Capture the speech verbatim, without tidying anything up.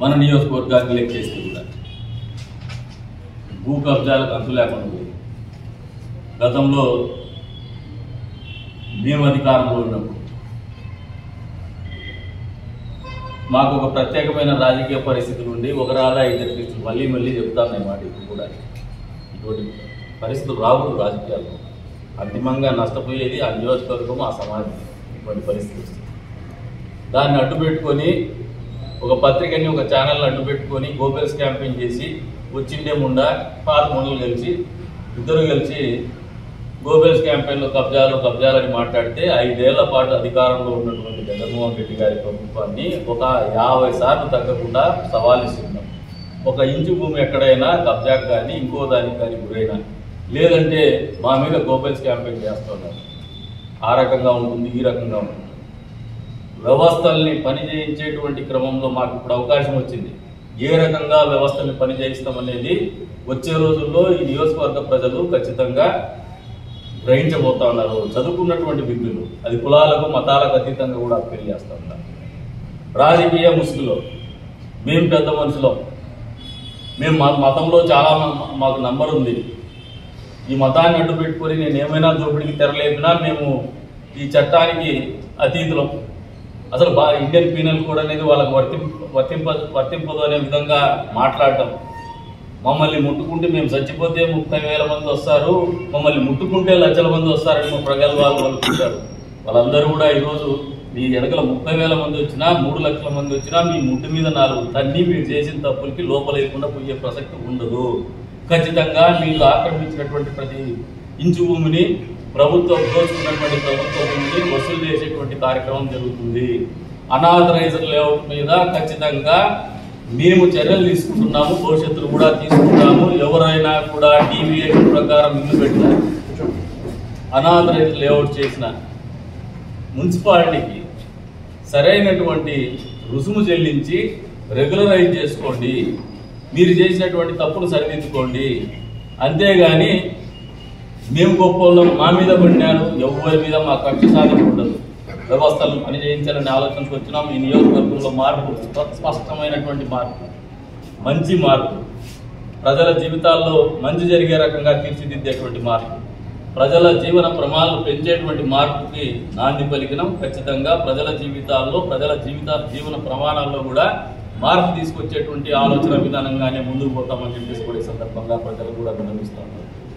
మన నియోజకవర్గానికి లెక్కేస్తే కూడా భూ కబ్జాలకు అంతు లేకుండా ఉంది. గతంలో మేము అధికారంలో ఉన్నప్పుడు మాకు ఒక ప్రత్యేకమైన రాజకీయ పరిస్థితులు ఉండి ఒక రాదా ఇద్దరు కృష్ణులు మళ్ళీ మళ్ళీ చెప్తాను నేను మాట ఇప్పుడు కూడా ఇటువంటి పరిస్థితులు రావు రాజకీయాల్లో. అంతిమంగా నష్టపోయేది ఆ నియోజకవర్గం, ఆ సమాజం. ఇటువంటి పరిస్థితి వస్తుంది. దాన్ని అడ్డు పెట్టుకొని ఒక పత్రికని ఒక ఛానల్ని అడ్డు పెట్టుకొని గోబెల్స్ క్యాంపెయిన్ చేసి వచ్చిండే ముండా పాత ముండలు కలిసి ఇద్దరు కలిసి గోబెల్స్ క్యాంపెయిన్లో కబ్జాలు కబ్జాలని మాట్లాడితే ఐదేళ్ల పాటు అధికారంలో ఉన్నటువంటి జగన్మోహన్ రెడ్డి గారి ప్రభుత్వాన్ని ఒక యాభై సార్లు తగ్గకుండా సవాల్ ఇస్తున్నాం. ఒక ఇంచు భూమి ఎక్కడైనా కబ్జాకు కానీ ఇంకో దానికి కానీ గురైనా లేదంటే మా మీద గోబెల్స్ క్యాంపెయిన్ చేస్తున్నారు. ఆ రకంగా ఉంటుంది, ఈ రకంగా ఉంటుంది. వ్యవస్థల్ని పని చేయించేటువంటి క్రమంలో మాకు ఇప్పుడు అవకాశం వచ్చింది. ఏ రకంగా వ్యవస్థల్ని పని చేయిస్తామనేది వచ్చే రోజుల్లో ఈ నియోజకవర్గ ప్రజలు ఖచ్చితంగా గ్రహించబోతా ఉన్నారు. చదువుకున్నటువంటి విజ్ఞులు అది కులాలకు మతాలకు అతీతంగా కూడా అప్పీల్ చేస్తూ ఉన్నారు. రాజకీయ ముసుగులో మేము పెద్ద మనుషులం, మేము మా మతంలో చాలా మాకు నంబర్ ఉంది, ఈ మతాన్ని అడ్డు పెట్టుకొని నేను ఏమైనా దోపిడికి తెరలేపినా మేము ఈ చట్టానికి అతీతులం, అసలు బా ఇండియన్ పీనల్ కోడ్ అనేది వాళ్ళకు వర్తింప వర్తింప వర్తింపదు అనే విధంగా మాట్లాడటం. మమ్మల్ని ముట్టుకుంటే మేము చచ్చిపోతే ముప్పై వేల మంది వస్తారు, మమ్మల్ని ముట్టుకుంటే లక్షల మంది వస్తారని మా ప్రగల్భాలు పలుకుంటారు. వాళ్ళందరూ కూడా ఈరోజు మీ వెనకల ముప్పై వేల మంది వచ్చినా మూడు లక్షల మంది వచ్చినా మీ ముట్టు మీద నాలుగు తన్ని మీరు చేసిన తప్పులకి లోపలేకుండా పోయే ప్రసక్తి ఉండదు. ఖచ్చితంగా మీరు ఆక్రమించినటువంటి ప్రతి ఇంచు భూమిని ప్రభుత్వం దోచుకున్నటువంటి ప్రభుత్వ భూమిని వసూలు చేసేటువంటి కార్యక్రమం జరుగుతుంది. అనాథరైజర్ లేఅవుట్ మీద ఖచ్చితంగా మేము చర్యలు తీసుకుంటున్నాము, భవిష్యత్తులో కూడా తీసుకుంటాము. ఎవరైనా కూడా డీవియేషన్ ప్రకారం ఇల్లు పెట్టిన అనాథరైజర్ లేఅవుట్ చేసిన మున్సిపాలిటీకి సరైనటువంటి రుసుము చెల్లించి రెగ్యులరైజ్ చేసుకోండి, మీరు చేసినటువంటి తప్పును సరిదిద్దుకోండి. అంతేగాని మేము గొప్ప వాళ్ళం మా మీద పడినారు, ఎవరి మీద మా కక్ష సాధింపు ఉండదు. వ్యవస్థలను పని చేయించాలని ఆలోచనకు వచ్చినాం. ఈ నియోజకవర్గంలో మార్పు స్పష్టమైనటువంటి మార్పు, మంచి మార్పు, ప్రజల జీవితాల్లో మంచి జరిగే రకంగా తీర్చిదిద్దేటువంటి మార్పు, ప్రజల జీవన ప్రమాణాలు పెంచేటువంటి మార్పుకి నాంది పలికినాం. ఖచ్చితంగా ప్రజల జీవితాల్లో ప్రజల జీవిత జీవన ప్రమాణాల్లో కూడా మార్పు తీసుకొచ్చేటువంటి ఆలోచన విధానంగానే ముందుకు పోతామని చెప్పేసి కూడా ఈ సందర్భంగా ప్రజలు కూడా విన్నవిస్తున్నారు.